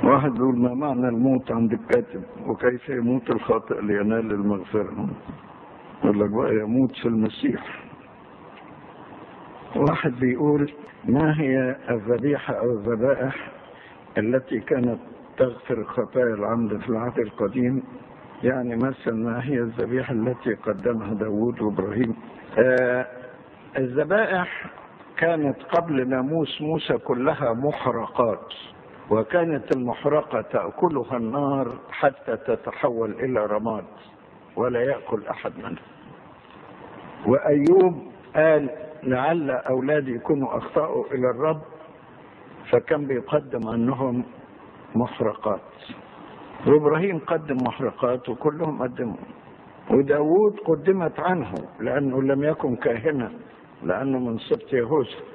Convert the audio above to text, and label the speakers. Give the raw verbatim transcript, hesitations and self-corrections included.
Speaker 1: واحد بيقول ما معنى الموت عند الكاتب وكيف يموت الخاطئ لينال المغفرة؟ يقول لك بقى يموت في المسيح. واحد بيقول ما هي الذبيحة أو الذبائح التي كانت تغفر خطايا العمد في العهد القديم؟ يعني مثلا ما هي الذبيحة التي قدمها داود وإبراهيم؟ آه الذبائح كانت قبل ناموس موسى كلها محرقات، وكانت المحرقة تأكلها النار حتى تتحول إلى رماد ولا يأكل أحد منها. وأيوب قال لعل أولادي يكونوا أخطأوا إلى الرب، فكان بيقدم عنهم محرقات. وإبراهيم قدم محرقات وكلهم قدموا. وداود قدمت عنه لأنه لم يكن كاهنا، لأنه من سبط يهوذا.